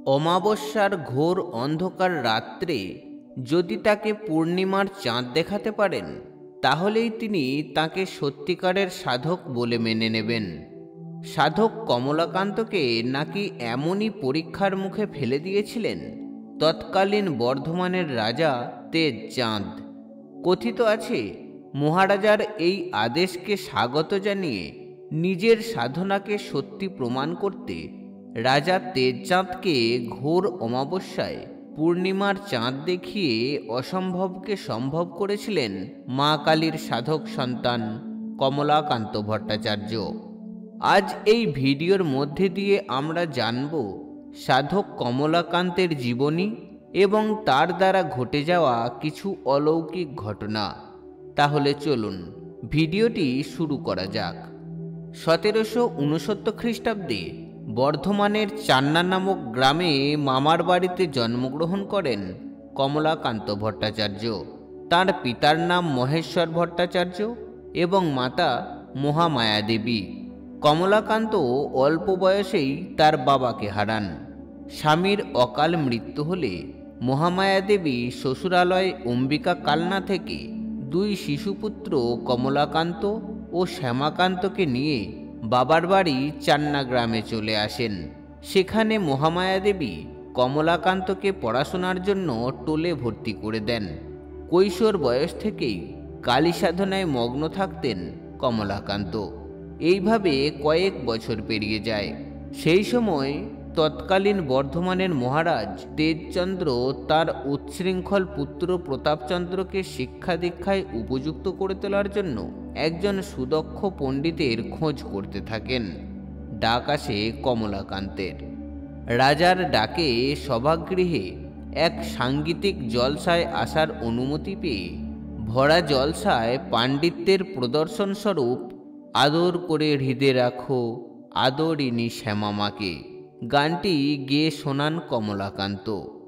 অমাবস্যার ঘোর অন্ধকার রাত্রে যদি তাকে পূর্ণিমার চাঁদ দেখাতে পারেন, তাহলেই তিনি তাকে সত্যিকারের সাধক বলে মেনে নেবেন। সাধক কমলাকান্তকে নাকি এমনই পরীক্ষার মুখে ফেলে দিয়েছিলেন তৎকালীন বর্ধমানের রাজা তেজচাঁদ। কথিত আছে, মহারাজার এই আদেশকে স্বাগত জানিয়ে নিজের সাধনাকে সত্যি প্রমাণ করতে রাজা তেজচাঁদকে ঘোর অমাবস্যায় পূর্ণিমার চাঁদ দেখিয়ে অসম্ভবকে সম্ভব করেছিলেন মা কালীর সাধক সন্তান কমলাকান্ত ভট্টাচার্য। আজ এই ভিডিওর মধ্যে দিয়ে আমরা জানব সাধক কমলাকান্তের জীবনী এবং তার দ্বারা ঘটে যাওয়া কিছু অলৌকিক ঘটনা। তাহলে চলুন ভিডিওটি শুরু করা যাক। 1769 খ্রিস্টাব্দে বর্ধমানের চান্না নামক গ্রামে মামার বাড়িতে জন্মগ্রহণ করেন কমলাকান্ত ভট্টাচার্য। তার পিতার নাম মহেশ্বর ভট্টাচার্য এবং মাতা মহামায়া দেবী। কমলাকান্ত অল্প বয়সেই তার বাবাকে হারান। স্বামীর অকাল মৃত্যু হলে মহামায়া দেবী শ্বশুরালয় অম্বিকা কালনা থেকে দুই শিশুপুত্র কমলাকান্ত ও শ্যামাকান্তকে নিয়ে বাবার বাড়ি চান্না গ্রামে চলে আসেন। সেখানে মহামায়া দেবী কমলাকান্তকে পড়াশোনার জন্য টোলে ভর্তি করে দেন। কৈশোর বয়স থেকেই কালী সাধনায় মগ্ন থাকতেন কমলাকান্ত। এইভাবে কয়েক বছর পেরিয়ে যায়। সেই সময় তৎকালীন বর্ধমানের মহারাজ তেজচন্দ্র তার উচ্ছৃঙ্খল পুত্র প্রতাপচন্দ্রকে শিক্ষা দীক্ষায় উপযুক্ত করে তোলার জন্য একজন সুদক্ষ পণ্ডিতের খোঁজ করতে থাকেন। ডাক আসে কমলাকান্তের। রাজার ডাকে সভাগৃহে এক সাংগীতিক জলসায় আসার অনুমতি পেয়ে ভরা জলসায় পাণ্ডিত্যের প্রদর্শন স্বরূপ আদর করে হৃদে রাখো আদরিনী শ্যামামাকে গানটি গেয়ে শোনান কমলাকান্ত।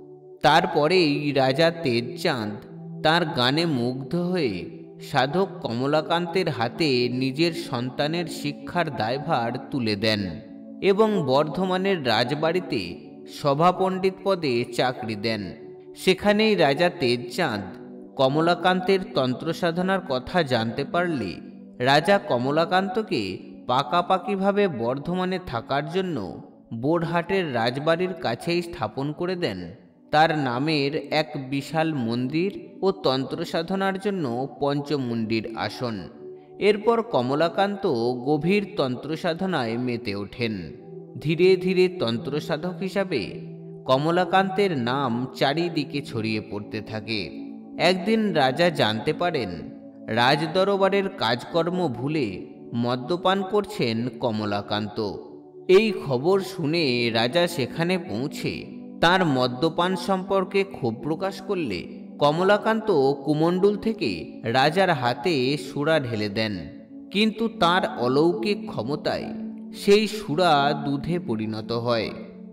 তারপরেই রাজা তেজচাঁদ তার গানে মুগ্ধ হয়ে সাধক কমলাকান্তের হাতে নিজের সন্তানের শিক্ষার দায়ভার তুলে দেন এবং বর্ধমানের রাজবাড়িতে সভাপণ্ডিত পদে চাকরি দেন। সেখানেই রাজা তেজচাঁদ কমলাকান্তের তন্ত্রসাধনার কথা জানতে পারলে রাজা কমলাকান্তকে পাকাপাকিভাবে বর্ধমানে থাকার জন্য বোরহাটের রাজবাড়ির কাছেই স্থাপন করে দেন তার নামের এক বিশাল মন্দির ও তন্ত্রসাধনার জন্য পঞ্চমুণ্ডির আসন। এরপর কমলাকান্ত গভীর তন্ত্রসাধনায় মেতে ওঠেন। ধীরে ধীরে তন্ত্রসাধক হিসাবে কমলাকান্তের নাম চারিদিকে ছড়িয়ে পড়তে থাকে। একদিন রাজা জানতে পারেন রাজদরবারের কাজকর্ম ভুলে মদ্যপান করছেন কমলাকান্ত। এই খবর শুনে রাজা সেখানে পৌঁছে তার মদ্যপান সম্পর্কে ক্ষোভ প্রকাশ করলে কমলাকান্ত কুমণ্ডল থেকে রাজার হাতে সুরা ঢেলে দেন। কিন্তু তার অলৌকিক ক্ষমতায় সেই সুরা দুধে পরিণত হয়।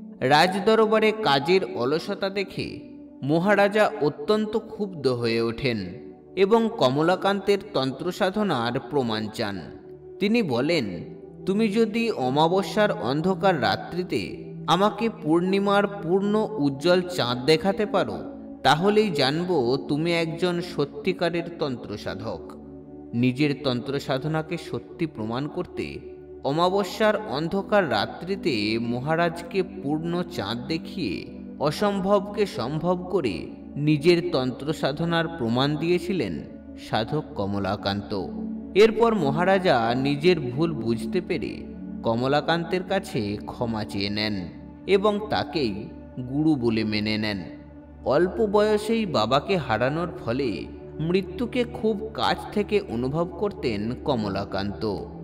রাজদরবারে কাজের অলসতা দেখে মহারাজা অত্যন্ত ক্ষুব্ধ হয়ে ওঠেন এবং কমলাকান্তের তন্ত্রসাধনার প্রমাণ চান। তিনি বলেন, তুমি যদি অমাবস্যার অন্ধকার রাত্রিতে আমাকে পূর্ণিমার পূর্ণ উজ্জ্বল চাঁদ দেখাতে পারো, তাহলেই জানব তুমি একজন সত্যিকারের তন্ত্রসাধক। নিজের তন্ত্রসাধনাকে সত্যি প্রমাণ করতে অমাবস্যার অন্ধকার রাত্রিতে মহারাজকে পূর্ণ চাঁদ দেখিয়ে অসম্ভবকে সম্ভব করে নিজের তন্ত্রসাধনার প্রমাণ দিয়েছিলেন সাধক কমলাকান্ত। এরপর মহারাজা নিজের ভুল বুঝতে পেরে কমলাকান্তের কাছে ক্ষমা চেয়ে নেন এবং তাকেই গুরু বলে মেনে নেন। অল্প বয়সেই বাবাকে হারানোর ফলে মৃত্যুকে খুব কাছ থেকে অনুভব করতেন কমলাকান্ত।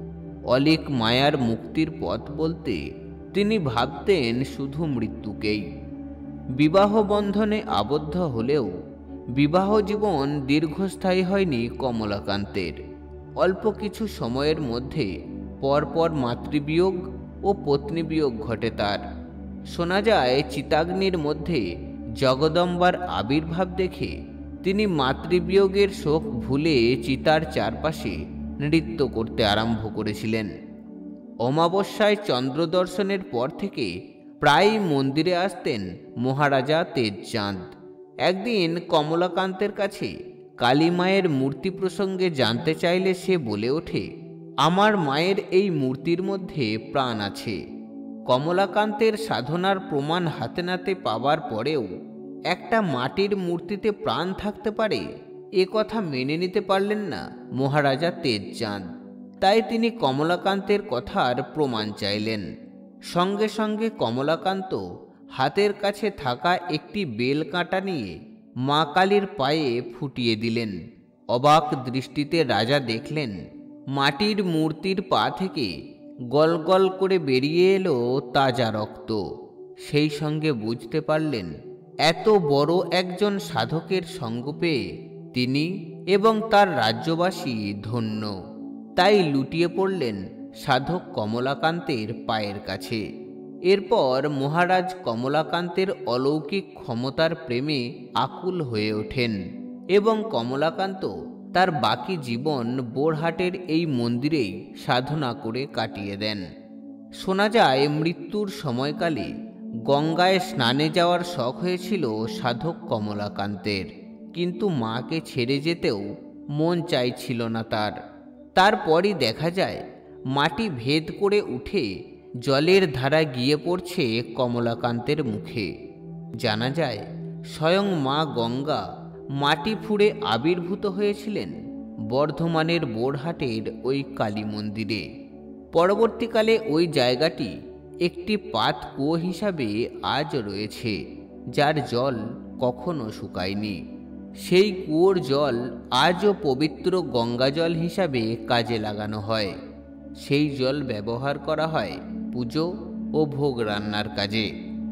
অলীক মায়ার মুক্তির পথ বলতে তিনি ভাবতেন শুধু মৃত্যুকেই। বিবাহ বন্ধনে আবদ্ধ হলেও বিবাহ জীবন দীর্ঘস্থায়ী হয়নি কমলাকান্তের। অল্প কিছু সময়ের মধ্যে পরপর মাতৃবিয়োগ ও পত্নীবিয়োগ ঘটে তার। শোনা যায় চিতাগ্নির মধ্যে জগদম্বার আবির্ভাব দেখে তিনি মাতৃবিয়োগের শোক ভুলে চিতার চারপাশে নৃত্য করতে আরম্ভ করেছিলেন। অমাবস্যায় চন্দ্র দর্শনের পর থেকে প্রায়ই মন্দিরে আসতেন মহারাজা তেজচাঁদ। একদিন কমলাকান্তের কাছে কালী মায়ের মূর্তি প্রসঙ্গে জানতে চাইলে সে বলে ওঠে, আমার মায়ের এই মূর্তির মধ্যে প্রাণ আছে। কমলাকান্তের সাধনার প্রমাণ হাতে নাতে পাওয়ার পরেও একটা মাটির মূর্তিতে প্রাণ থাকতে পারে এ কথা মেনে নিতে পারলেন না মহারাজা তেজচাঁদ। তাই তিনি কমলাকান্তের কথার প্রমাণ চাইলেন। সঙ্গে সঙ্গে কমলাকান্ত হাতের কাছে থাকা একটি বেল কাঁটা নিয়ে মা কালীর পায়ে ফুটিয়ে দিলেন। অবাক দৃষ্টিতে রাজা দেখলেন মাটির মূর্তির পা থেকে গল গল করে বেরিয়ে এলো তাজা রক্ত। সেই সঙ্গে বুঝতে পারলেন এত বড় একজন সাধকের সঙ্গ পেয়ে তিনি এবং তার রাজ্যবাসী ধন্য। তাই লুটিয়ে পড়লেন সাধক কমলাকান্তের পায়ের কাছে। এরপর মহারাজ কমলাকান্তের অলৌকিক ক্ষমতার প্রেমে আকুল হয়ে ওঠেন এবং কমলাকান্ত তার বাকি জীবন বোরহাটের এই মন্দিরেই সাধনা করে কাটিয়ে দেন। শোনা যায় মৃত্যুর সময়কালে গঙ্গায় স্নানে যাওয়ার শখ হয়েছিল সাধক কমলাকান্তের, কিন্তু মাকে ছেড়ে যেতেও মন চাইছিল না তার। তারপরই দেখা যায় মাটি ভেদ করে উঠে জলের ধারা গিয়ে পড়ছে কমলাকান্তের মুখে। জানা যায় স্বয়ং মা গঙ্গা মাটি ফুঁড়ে আবির্ভূত হয়েছিলেন বর্ধমানের বোরহাটের ওই কালী মন্দিরে। পরবর্তীকালে ওই জায়গাটি একটি পাত কুয়ো হিসাবে আজ রয়েছে, যার জল কখনো শুকায়নি। সেই কুয়োর জল আজও পবিত্র গঙ্গা জল হিসাবে কাজে লাগানো হয়। সেই জল ব্যবহার করা হয় পুজো ও ভোগ রান্নার কাজে।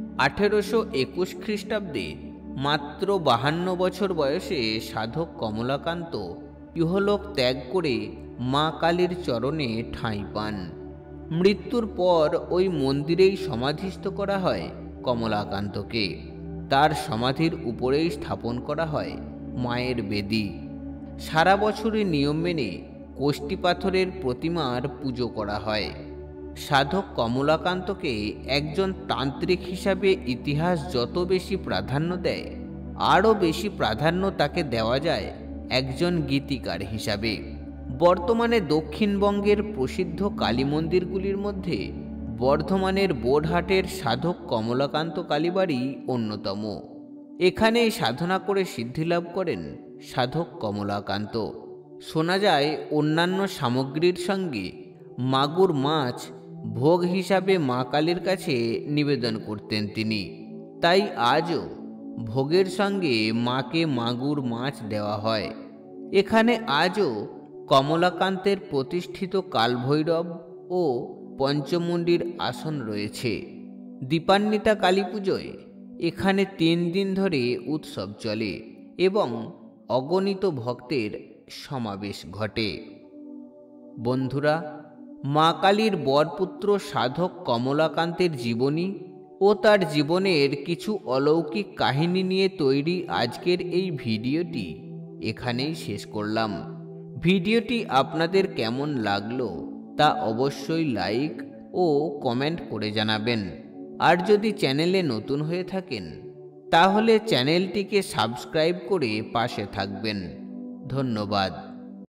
1821 খ্রিস্টাব্দে মাত্র 52 বছর বয়সে সাধক কমলাকান্ত ইহলোক ত্যাগ করে মা কালীর চরণে ঠাঁই পান। মৃত্যুর পর ওই মন্দিরেই সমাধিস্থ করা হয় কমলাকান্তকে। তার সমাধির উপরেই স্থাপন করা হয় মায়ের বেদি। সারা বছরের নিয়ম মেনে কোষ্ঠী পাথরের প্রতিমার পুজো করা হয়। সাধক কমলাকান্তকে একজন তান্ত্রিক হিসাবে ইতিহাস যত বেশি প্রাধান্য দেয়, আরও বেশি প্রাধান্য তাকে দেওয়া যায় একজন গীতিকার হিসাবে। বর্তমানে দক্ষিণবঙ্গের প্রসিদ্ধ কালী মন্দিরগুলির মধ্যে বর্ধমানের বোরহাটের সাধক কমলাকান্ত কালীবাড়ি অন্যতম। এখানেই সাধনা করে সিদ্ধিলাভ করেন সাধক কমলাকান্ত। শোনা যায় অন্যান্য সামগ্রীর সঙ্গে মাগুর মাছ ভোগ হিসাবে মা কালীর কাছে নিবেদন করতেন তিনি। তাই আজও ভোগের সঙ্গে মাকে মাগুর মাছ দেওয়া হয়। এখানে আজও কমলাকান্তের প্রতিষ্ঠিত কালভৈরব ও পঞ্চমুণ্ডির আসন রয়েছে। দীপান্বিতা কালী পুজোয় এখানে 3 দিন ধরে উৎসব চলে এবং অগণিত ভক্তের সমাবেশ ঘটে। বন্ধুরা, মা কালীর বরপুত্র সাধক কমলাকান্তের জীবনী ও তার জীবনের কিছু অলৌকিক কাহিনী নিয়ে তৈরি আজকের এই ভিডিওটি এখানেই শেষ করলাম। ভিডিওটি আপনাদের কেমন লাগলো তা অবশ্যই লাইক ও কমেন্ট করে জানাবেন। আর যদি চ্যানেলে নতুন হয়ে থাকেন তাহলে চ্যানেলটিকে সাবস্ক্রাইব করে পাশে থাকবেন। ধন্যবাদ।